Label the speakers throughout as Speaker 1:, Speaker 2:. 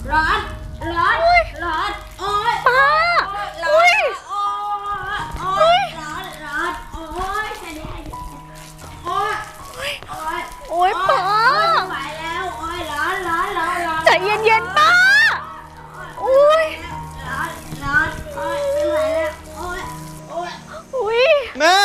Speaker 1: ร้อนร้อนร้อนโอ๊ย
Speaker 2: ป้า
Speaker 1: ร้อนโอ๊ยร้อนร้อนโอ๊ยแค่นี้โอ๊ย
Speaker 2: โอ๊ยป้า
Speaker 1: ไม่ไหวแล้วโอ๊ยร้อนร้อนร้อนร้อน
Speaker 2: ใจเย็นๆป้าโอ๊ย
Speaker 1: ร้อนร้อนโอ๊ยไม่ไหวแล้วโอ๊ยโอ๊ย
Speaker 2: อุ๊ย
Speaker 3: แม่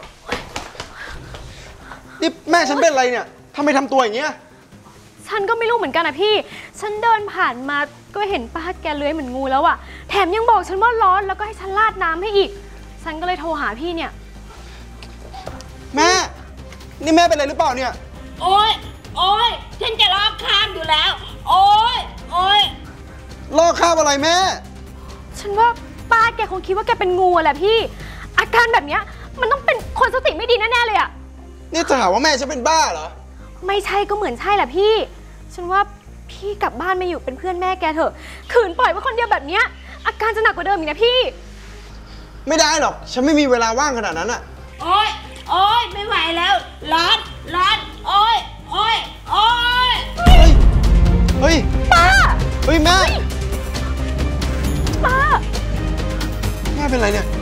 Speaker 3: นี่แม่ฉันเป็นอะไรเนี่ยทำไมทำตัวอย่างเงี้ย
Speaker 2: ฉันก็ไม่รู้เหมือนกันนะพี่ฉันเดินผ่านมาก็เห็นป้าแกเลื้อยเหมือนงูแล้วอะแถมยังบอกฉันว่าร้อนแล้วก็ให้ฉันราดน้ำให้อีกฉันก็เลยโทรหาพี่เนี่ย
Speaker 3: แม่นี่แม่เป็นอะไรหรือเปล่าเนี่ย
Speaker 1: โอ๊ยโอ๊ยฉันจะลอกคราบอยู่แล้วโอ๊ยโอ๊ย
Speaker 3: ลอกคราบอะไรแม่
Speaker 2: ฉันว่าป้าแกคงคิดว่าแกเป็นงูแหละพี่อาการแบบเนี้ยมันต้องเป็นคนสติไม่ดีแน่ๆเลยอะ
Speaker 3: นี่จะหาว่าแม่ฉันเป็นบ้าเหรอ
Speaker 2: ไม่ใช่ก็เหมือนใช่แหละพี่ฉันว่าพี่กลับบ้านมาอยู่เป็นเพื่อนแม่แกเถอะขืนปล่อยไว้คนเดียวแบบเนี้ยอาการจะหนักกว่าเดิมอีกนะพี่
Speaker 3: ไม่ได้หรอกฉันไม่มีเวลาว่างขนาดนั้นอะ
Speaker 1: โอ๊ยโอ๊ยไม่ไหวแล้วร้อนร้อนโอ๊ยโอ๊ยโอ๊ย
Speaker 3: เฮ้ย
Speaker 2: ป้า
Speaker 3: เฮ้ยแม่
Speaker 2: ป้า
Speaker 3: แม่เป็นไรเนี่ย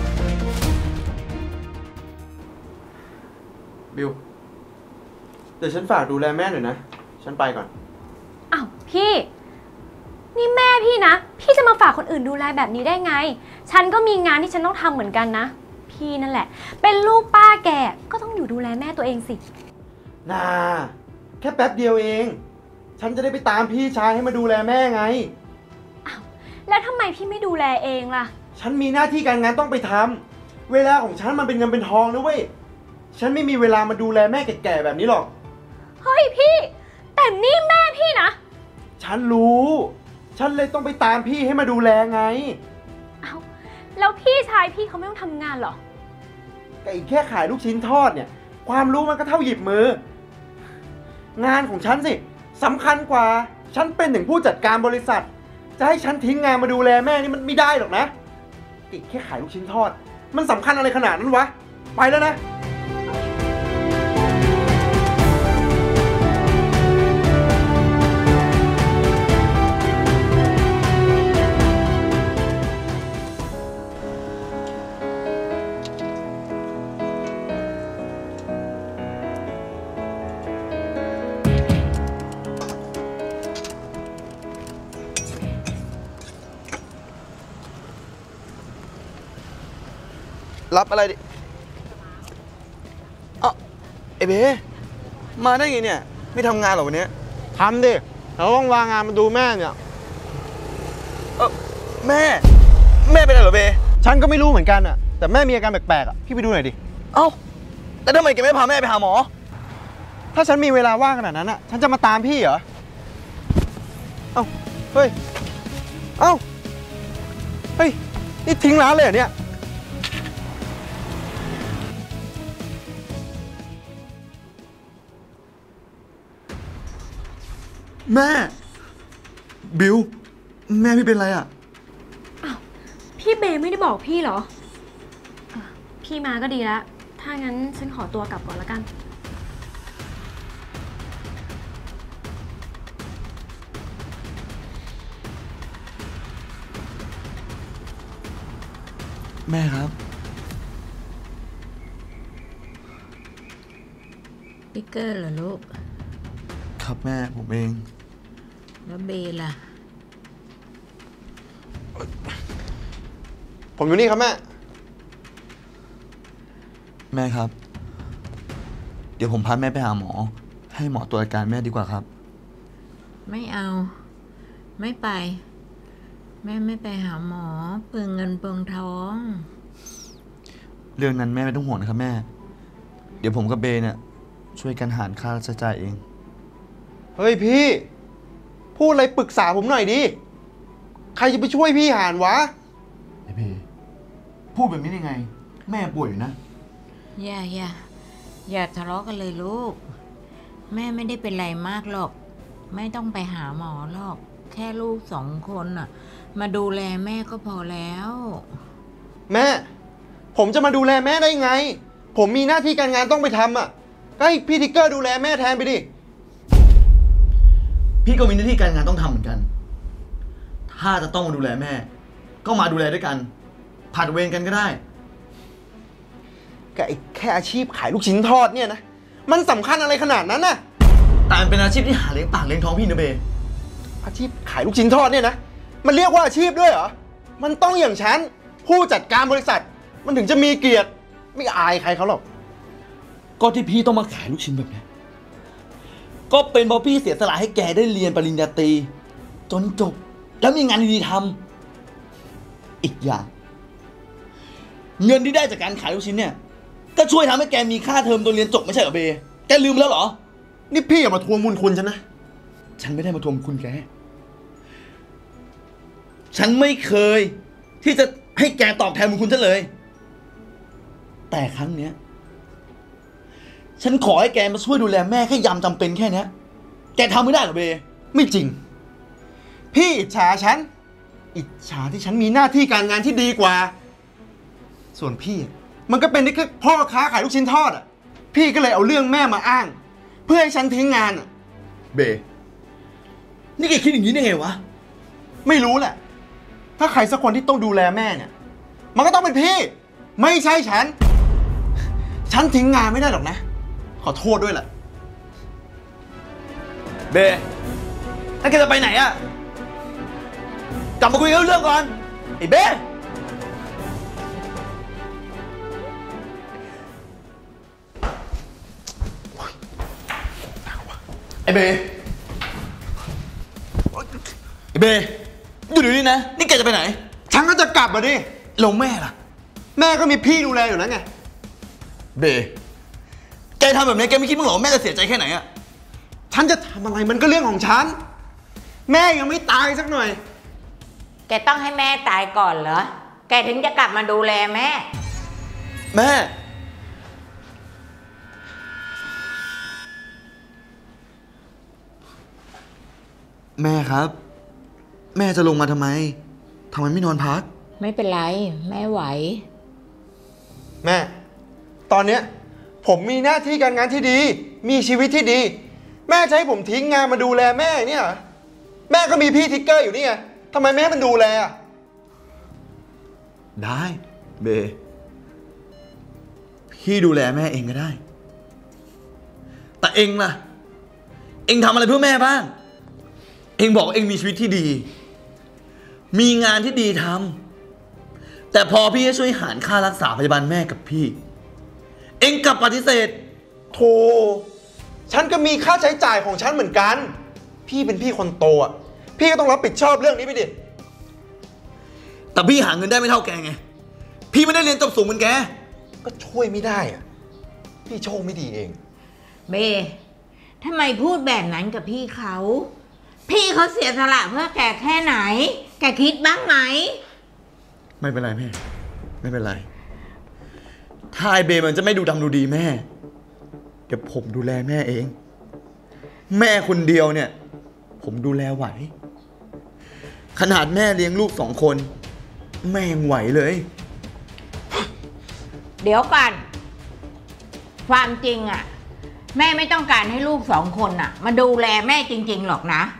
Speaker 3: บิวเดี๋ยวฉันฝากดูแลแม่หน่อยนะฉันไปก่อน
Speaker 2: อ้าวพี่นี่แม่พี่นะพี่จะมาฝากคนอื่นดูแลแบบนี้ได้ไงฉันก็มีงานที่ฉันต้องทำเหมือนกันนะพี่นั่นแหละเป็นลูกป้าแกก็ต้องอยู่ดูแลแม่ตัวเองสิ
Speaker 3: น่าแค่แป๊บเดียวเองฉันจะได้ไปตามพี่ชายให้มาดูแลแม่ไง
Speaker 2: อ้าวแล้วทำไมพี่ไม่ดูแลเองล่ะ
Speaker 3: ฉันมีหน้าที่การงานต้องไปทำเวลาของฉันมันเป็นเงินเป็นทองนะเว้ยฉันไม่มีเวลามาดูแลแม่แก่ๆแบบนี้หรอก
Speaker 2: เฮ้ยพี่แต่นี่แม่พี่นะ
Speaker 3: ฉันรู้ฉันเลยต้องไปตามพี่ให้มาดูแลไง
Speaker 2: เอ้าแล้วพี่ชายพี่เขาไม่ต้องทำงานหรอ
Speaker 3: ก็อีกแค่ขายลูกชิ้นทอดเนี่ยความรู้มันก็เท่าหยิบมืองานของฉันสิสำคัญกว่าฉันเป็นถึงผู้จัดการบริษัทจะให้ฉันทิ้งงานมาดูแลแม่นี่มันไม่ได้หรอกนะอีกแค่ขายลูกชิ้นทอดมันสำคัญอะไรขนาดนั้นวะไปแล้วนะรับอะไรดิอ๋อไอ้เบมาได้ไงเนี่ยไม่ทำงานหรอวันนี้
Speaker 4: ทำดิเราต้องวางงานมาดูแม่เนี่ย
Speaker 3: แม่เป็นอะไรเหรอเบฉันก็ไม่รู้เหมือนกันอะแต่แม่มีอาการแปลกๆอะพี่ไปดูหน่อยดิเอ้าแล้วทำไมแกไม่พาแม่ไปหาหมอถ้าฉันมีเวลาว่างขนาดนั้นอะฉันจะมาตามพี่เหรอเอ้าเฮ้ยเอ้าเฮ้ยนี่ทิ้งร้านเลยเหรอเนี่ยแม่บิวแม่พี่เป็นไรอ่ะ
Speaker 2: อ้าวพี่เบย์ไม่ได้บอกพี่เหรอพี่มาก็ดีแล้วถ้างั้นฉันขอตัวกลับก่อนละกัน
Speaker 3: แม่ครับ
Speaker 5: ติ๊กเกอร์เหรอลูก
Speaker 3: ครับแม่ผมเอง
Speaker 5: แล้วเบย์ล่ะ
Speaker 3: ผมอยู่นี่ครับแม่ครับเดี๋ยวผมพาแม่ไปหาหมอให้หมอตรวจอาการแม่ดีกว่าครับ
Speaker 5: ไม่เอาไม่ไปแม่ไม่ไปหาหมอเปลืองเงินเปลืองทอง
Speaker 3: เรื่องนั้นแม่ไม่ต้องห่วงนะครับแม่เดี๋ยวผมกับเบย์เนี่ยช่วยกันหารค่าใช้จ่ายเองเฮ้ยพี่พูดอะไรปรึกษาผมหน่อยดิใครจะไปช่วยพี่หารวะไอ้พี่พูดแบบนี้ได้ไงแม่ป่วยอยู่นะ
Speaker 5: อย่าทะเลาะกันเลยลูกแม่ไม่ได้เป็นไรมากหรอกไม่ต้องไปหาหมอหรอกแค่ลูก2 คนน่ะมาดูแลแม่ก็พอแล้ว
Speaker 3: แม่ผมจะมาดูแลแม่ได้ไงผมมีหน้าที่การงานต้องไปทำอ่ะก็ให้พี่ทิกเกอร์ดูแลแม่แทนไปดิพี่ก็มีหน้าที่การงานต้องทำเหมือนกัน
Speaker 6: ถ้าจะต้องมาดูแลแม่ ก็มาดูแลด้วยกันผัดเวรกันก็ได้
Speaker 3: กับแค่อาชีพขายลูกชิ้นทอดเนี่ยนะมันสำคัญอะไรขนาดนั้นน่ะ
Speaker 6: แต่มันเป็นอาชีพที่หาเลี้ยงปากเลี้ยงท้องพี่นะเบ
Speaker 3: อาชีพขายลูกชิ้นทอดเนี่ยนะมันเรียกว่าอาชีพด้วยเหรอมันต้องอย่างฉันผู้จัดการบริษัทมันถึงจะมีเกียรติไม่อายใครเขาหรอก
Speaker 6: ก็ที่พี่ต้องมาขายลูกชิ้นแบบนี้ก็เป็นเพราะพี่เสียสละให้แกได้เรียนปริญญาตรีจนจบแล้วมีงานดีๆทำอีกอย่างเงินที่ได้จากการขายลูกชิ้นเนี่ยก็ช่วยทำให้แกมีค่าเทอมตอนเรียนจบไม่ใช่เหรอเบแกลืมแล้วเหรอ
Speaker 3: นี่พี่อย่ามาทวงบุญคุณฉันนะ
Speaker 6: ฉันไม่ได้มาทวงคุณแกฉันไม่เคยที่จะให้แกตอบแทนบุญคุณฉันเลยแต่ครั้งเนี้ยฉันขอให้แกมาช่วยดูแลแม่แค่ยามจำเป็นแค่นี้แกทำไม่ได้เหรอเบ
Speaker 3: ไม่จริงพี่อิจฉาฉันอิจฉาที่ฉันมีหน้าที่การงานที่ดีกว่าส่วนพี่มันก็เป็นได้แค่พ่อค้าขายลูกชิ้นทอดอ่ะพี่ก็เลยเอาเรื่องแม่มาอ้างเพื่อให้ฉันทิ้งงานอ่ะ
Speaker 6: เบนี่แกคิดอย่างนี้ได้ไงวะ
Speaker 3: ไม่รู้แหละถ้าใครสักคนที่ต้องดูแลแม่เนี่ยมันก็ต้องเป็นพี่ไม่ใช่ฉันทิ้งงานไม่ได้หรอกนะขอโทษด้วยแหละ
Speaker 6: เบถ้าแกจะไปไหนอะกลับมาคุยกันเรื่องก่อนไอ้เบไอ้เบอยู่นี่นะนี่แกจะไปไหน
Speaker 3: ฉันก็จะกลับมาดิ
Speaker 6: ลงแม่ล่ะ
Speaker 3: แม่ก็มีพี่ดูแลอยู่แล้วไง
Speaker 6: เบแกทำแบบนี้แกไม่คิดมั้งหรอแม่จะเสียใจแค่ไหนอะ
Speaker 3: ฉันจะทำอะไรมันก็เรื่องของฉันแม่ยังไม่ตายสักหน่อย
Speaker 5: แกต้องให้แม่ตายก่อนเหรอแกถึงจะกลับมาดูแลแม่
Speaker 6: แม่ครับแม่จะลงมาทำไมไม่นอนพัก
Speaker 5: ไม่เป็นไรแม่ไหว
Speaker 3: แม่ตอนเนี้ยผมมีหน้าที่การงานที่ดีมีชีวิตที่ดีแม่จะให้ผมทิ้งงานมาดูแลแม่เนี่ยแม่ก็มีพี่ทิกเกอร์อยู่นี่ไงทำไมแม่มันดูแลอ่ะ
Speaker 6: ได้เบพี่ดูแลแม่เองก็ได้แต่เองล่ะเองทำอะไรเพื่อแม่บ้างเองบอกเองมีชีวิตที่ดีมีงานที่ดีทำแต่พอพี่จะช่วยหารค่ารักษาพยาบาลแม่กับพี่เองกลับปฏิเสธ
Speaker 3: โธ่ฉันก็มีค่าใช้จ่ายของฉันเหมือนกันพี่เป็นพี่คนโตอ่ะพี่ก็ต้องรับผิดชอบเรื่องนี้ไปดิ
Speaker 6: แต่พี่หาเงินได้ไม่เท่าแกไงพี่ไม่ได้เรียนจบสูงเหมือนแก
Speaker 3: ก็ช่วยไม่ได้อ่ะพี่โชคไม่ดีเอง
Speaker 5: เบทำไมพูดแบบนั้นกับพี่เขาเสียสละเพื่อแกแค่ไหนแกคิดบ้างไหม
Speaker 6: ไม่เป็นไรแม่ไม่เป็นไรถ้าไอเบมันจะไม่ดูดำดูดีแม่เดี๋ยวผมดูแลแม่เองแม่คนเดียวเนี่ยผมดูแลไหวขนาดแม่เลี้ยงลูก2 คนแม่ยังไหวเลย
Speaker 5: เดี๋ยวก่อนความจริงอ่ะแม่ไม่ต้องการให้ลูก2 คนอ่ะมาดูแลแม่จริงๆหรอกนะ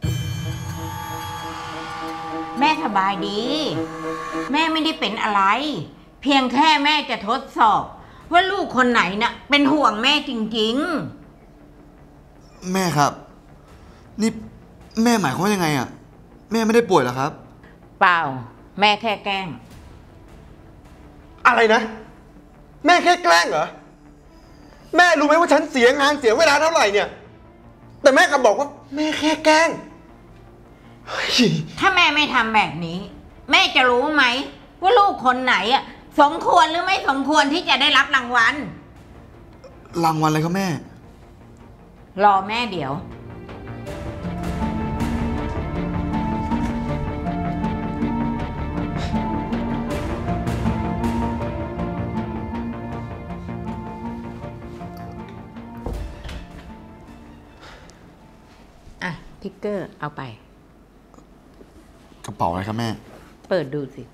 Speaker 5: แม่สบายดีแม่ไม่ได้เป็นอะไรเพียงแค่แม่จะทดสอบว่าลูกคนไหนน่ะเป็นห่วงแม่จริง
Speaker 6: ๆแม่ครับนี่แม่หมายความว่ายังไงอ่ะแม่ไม่ได้ป่วยหรอครับ
Speaker 5: เปล่าแม่แค่แกล้ง
Speaker 3: อะไรนะแม่แค่แกล้งเหรอแม่รู้ไหมว่าฉันเสียงานเสียเวลาเท่าไหร่เนี่ยแต่แม่กลับบอกว่าแม่แค่แกล้ง
Speaker 5: ถ้าแม่ไม่ทำแบบนี้แม่จะรู้ไหมว่าลูกคนไหนอ่ะสมควรหรือไม่สมควรที่จะได้รับรางวัล
Speaker 6: อะไรครับแม่
Speaker 5: รอแม่เดี๋ยวอ่ะทิกเกอร์เอาไป
Speaker 6: กระเป๋าอะไรครับแม่
Speaker 5: เปิดดูสิ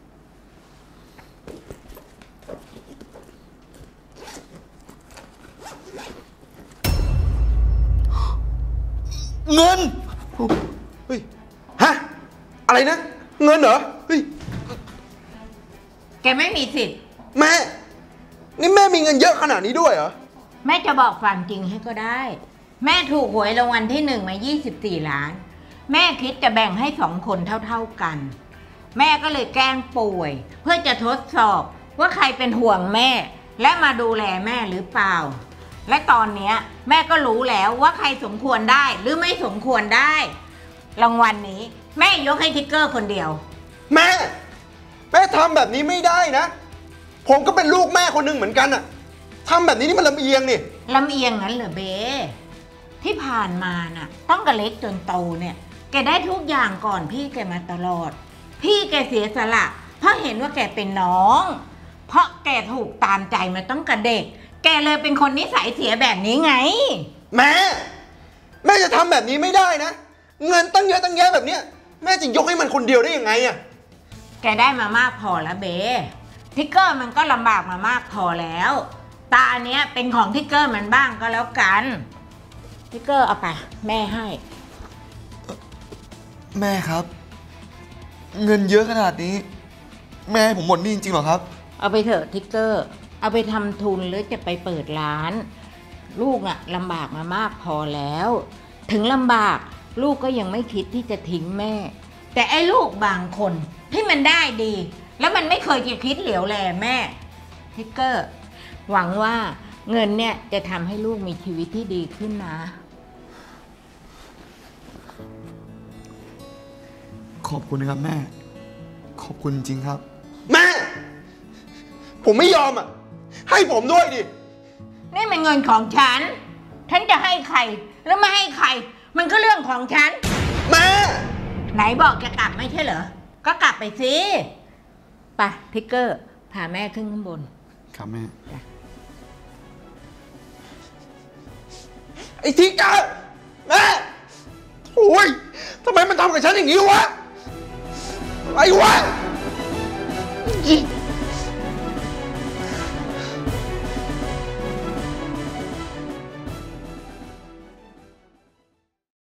Speaker 6: เงิน
Speaker 3: เฮ้ยฮะอะไรนะเงินเหรอ เฮ้ย
Speaker 5: แกไม่มีสิทธิ์
Speaker 3: แม่ นี่แม่มีเงินเยอะขนาดนี้ด้วยเหรอ
Speaker 5: แม่จะบอกความจริงให้ก็ได้ แม่ถูกหวยรางวัลที่ 1มา24 ล้าน แม่คิดจะแบ่งให้2 คนเท่าๆกัน แม่ก็เลยแกล้งป่วย เพื่อจะทดสอบว่าใครเป็นห่วงแม่ และมาดูแลแม่หรือเปล่า และตอนเนี้ยแม่ก็รู้แล้วว่าใครสมควรได้หรือไม่สมควรได้ รางวัลนี้แม่ยกให้ทิกเกอร์คนเดียว
Speaker 3: แม่ แม่ทำแบบนี้ไม่ได้นะ ผมก็เป็นลูกแม่คนหนึ่งเหมือนกันอะทำแบบนี้นี่มันลำเอียงนี่
Speaker 5: ลำเอียงงั้นเหรอเบที่ผ่านมาน่ะต้องกระเล็กจนโตเนี่ยแกได้ทุกอย่างก่อนพี่แกมาตลอด พี่แกเสียสละเพราะเห็นว่าแกเป็นน้อง เพราะแกถูกตามใจมาต้องกระเด็ก แกเลยเป็นคนนิสัยเสียแบบนี้ไง
Speaker 3: แม่ แม่จะทำแบบนี้ไม่ได้นะ เงินตั้งเยอะตั้งแยะแบบเนี้ยแม่จะยกให้มันคนเดียวได้ยังไงอะ
Speaker 5: แกได้มามากพอแล้วเบทิกเกอร์มันก็ลำบากมามากพอแล้วตาเนี้ยเป็นของทิกเกอร์มันบ้างก็แล้วกันทิกเกอร์เอาไปแม่ให้
Speaker 6: แม่ครับ เงินเยอะขนาดนี้ แม่ให้ผมหมดหนี้จริงๆเหรอครับ
Speaker 5: เอาไปเถอะทิกเกอร์เอาไปทำทุนหรือจะไปเปิดร้าน ลูกอะลำบากมามากพอแล้ว ถึงลำบากลูกก็ยังไม่คิดที่จะทิ้งแม่ แต่ไอ้ลูกบางคนที่มันได้ดี แล้วมันไม่เคยจะคิดเหลียวแลแม่ทิกเกอร์หวังว่าเงินเนี่ยจะทำให้ลูกมีชีวิตที่ดีขึ้นนะ
Speaker 6: ขอบคุณนะครับแม่ ขอบคุณจริงครับ
Speaker 3: แม่ ผมไม่ยอมอะให้ผมด้วยดิ
Speaker 5: นี่มันเงินของฉันจะให้ใครแล้วไม่ให้ใคร มันก็เรื่องของฉัน
Speaker 3: แม่
Speaker 5: ไหนบอกจะกลับไม่ใช่เหรอ ก็กลับไปสิไปทิกเกอร์พาแม่ขึ้นข้างบน
Speaker 6: ครับแม่
Speaker 3: ไอ้ทิกเกอร์แม่โอ้ยทำไมมันทำกับฉันอย่างนี้วะ ไอ้วะ